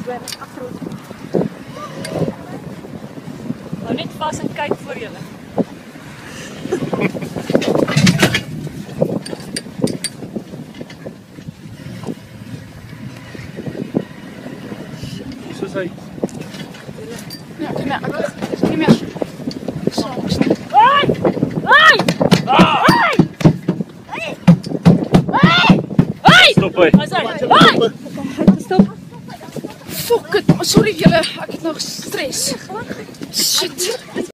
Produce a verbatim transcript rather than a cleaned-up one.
bly net agter. Nou net vas en kyk voor julle. Soos hy. Ja, kom maar. Dis nie meer. Hey! Hey! Hey! Hey! Hey! Stop hy. Hey! Stop. Fuck it. Sorry julle, ek het nog stres. Shit.